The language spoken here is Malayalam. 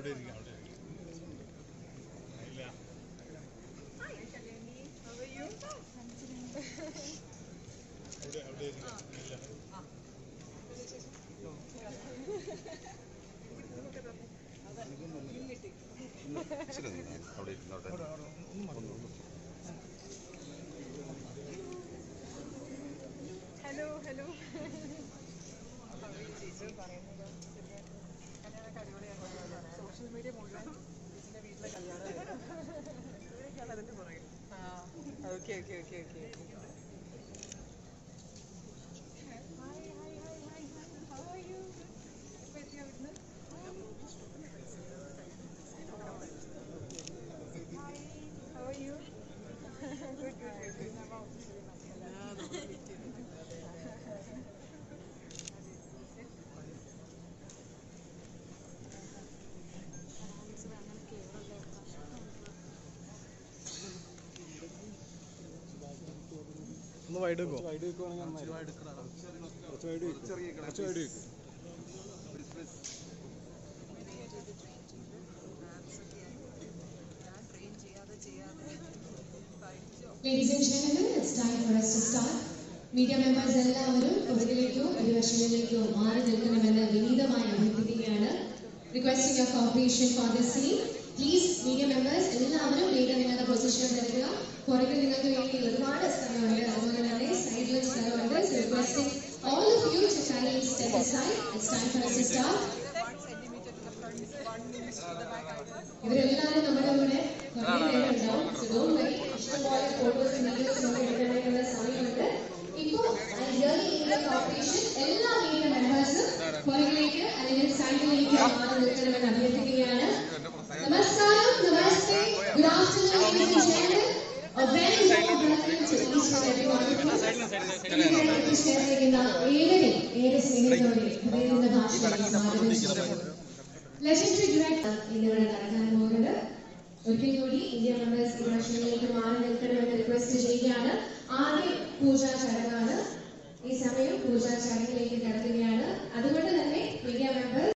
Hello, hello. Social media മുഴുവൻ ഇതിന്റെ വീട്ടിലെ കല്യാണം അതിന്റെ പുറകെ. Okay okay okay okay. How are you? Hi, how are you? Good, good, good. വൈഡ് വെക്കോ? Ladies and gentlemen, it's time for us to start. Media members എല്ലാവരും പുറകിലേക്കോ ഇരുവശങ്ങളിലേക്കോ മാറി നിൽക്കണമെന്ന് വിനീതമായി അഭ്യർത്ഥിക്കുകയാണ്. Requesting your cooperation for this scene. Please, media members എല്ലാവരും വേഗം നിങ്ങളുടെ പൊസിഷൻ എടുക്കുക. പുറകിൽ നിങ്ങൾക്ക് വേണ്ടി ഒരുപാട് സ്ഥലമുണ്ട്, അതുപോലെ തന്നെ സൈഡിലും സ്ഥലമുണ്ട്. So requesting all of you to kindly step aside. It's time for us to start. ഇവരെല്ലാവരും നമ്മുടെ കൂടെ കുറേ നേരമുണ്ടാവും. So don't worry. ഇഷ്ടംപോലെ ഫോട്ടോസ് വീഡിയോസ് ഒക്കെ എടുക്കാനായിട്ടുള്ള സമയമുണ്ട്. ഇപ്പോൾ കോർപ്പറേഷൻ എല്ലാ മീഡിയ മെമ്പേഴ്സും പുറകിലേക്ക് അല്ലെങ്കിൽ സൈഡിലേക്ക് മാറി നിൽക്കണമെന്ന് അഭ്യർത്ഥിക്കുകയാണ്. നമസ്കാരം, നമസ്തേ, good afternoon ladies and gentlemen. A very warm welcome to each and every one of you. ചേർന്നിരിക്കുന്ന ഏവരെയും ഏറെ സ്നേഹത്തോടെ ഹൃദയത്തിന്റെ ഭാഷയിൽ സ്വാഗതം ചെയ്യുന്നു. ലെജൻഡറി ഡയറക്ടർ എന്നിവിടെ നടക്കാൻ പോകുന്നത് ഒരിക്കൽ കൂടി ഇന്ത്യ മെമ്പേഴ്സ് ഇമോഷനിലേക്ക് മാറി നിൽക്കണമെന്ന് റിക്വസ്റ്റ് ചെയ്യുകയാണ്. ആദ്യം പൂജാ ചടങ്ങാണ്. ഈ സമയം പൂജാ ചടങ്ങിലേക്ക് കടന്നു